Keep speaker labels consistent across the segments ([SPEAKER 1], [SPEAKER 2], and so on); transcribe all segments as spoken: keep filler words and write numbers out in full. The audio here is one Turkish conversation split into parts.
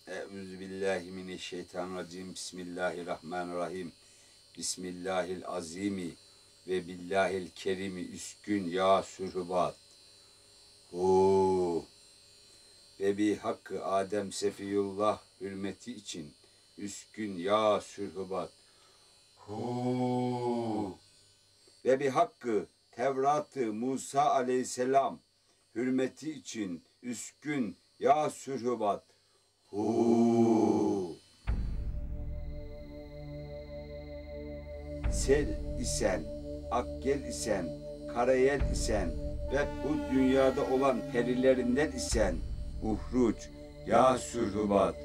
[SPEAKER 1] Euzubillahimineşşeytanirracim. Bismillahirrahmanirrahim. Bismillahil azimi ve billahil kerimi üskün ya sürhubat. Hu ve bi hakkı Adem Sefiyullah hürmeti için üskün ya sürhubat. Hu ve bi hakkı Tevrat-ı Musa aleyhisselam hürmeti için üskün ya sürhubat. Hu sel isen, akgel isen, karayel isen ve bu dünyada olan perilerinden isen uhruç ya sürhubat.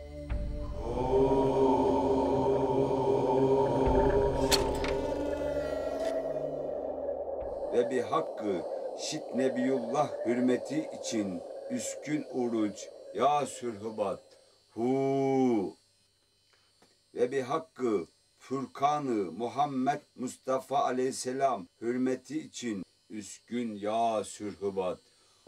[SPEAKER 1] Ve bir hakkı şit nebiyullah hürmeti için üskün uruç ya sürhubat. Hu ve bir hakkı Furkanı Muhammed Mustafa aleyhisselam hürmeti için üskün ya sürhubat.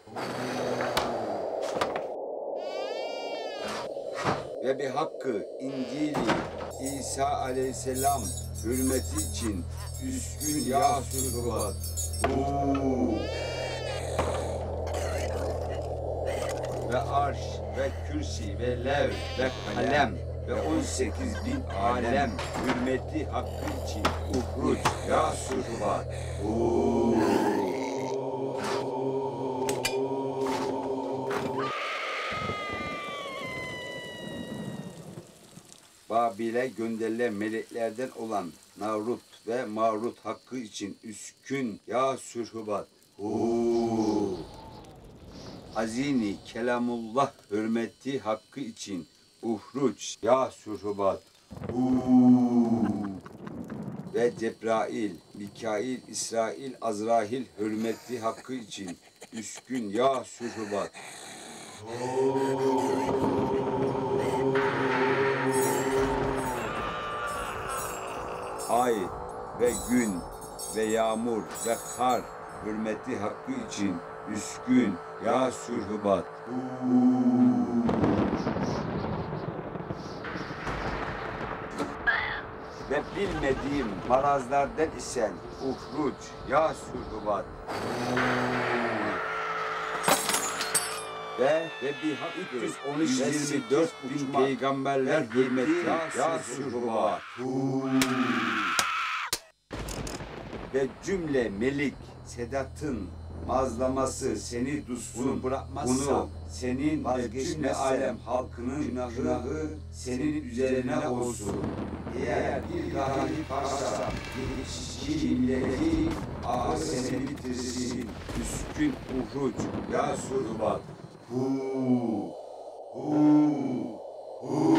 [SPEAKER 1] Ve bir hakkı İncil-i İsa aleyhisselam hürmeti için üskün ya sürhubat. Hu ve arş ve kürsi ve lev ve kalem ve on sekiz bin alem hürmeti hakkı için uhruç ya sürhubat. Babil'e gönderilen meleklerden olan Navrut ve Marut hakkı için üskün ya sürhubat. Hu Hazini kelamullah hürmeti hakkı için uhruç ya sürhubat. Hu ve Cebrail, Mikail, İsrail, Azrail hürmeti hakkı için üskün ya sürhubat. Ay ve gün ve yağmur ve kar hürmeti hakkı için üskün ya sürhubat. Ve bilmediğim marazlardan isen uhruç ya sürhubat. Ve ve bir üç yüz on üç yirmi dört bin peygamberler hürmeti ya sürhubat. Ve cümle melik Sedat'ın mazlaması seni dussun bırakmazsa senin ve cümle alem halkının günahı senin üzerine olsun. Eğer bir dahi parça yetişki milleti ahı seni bitirsin. Üskün uhruç ya sürhubat. Hu hu hu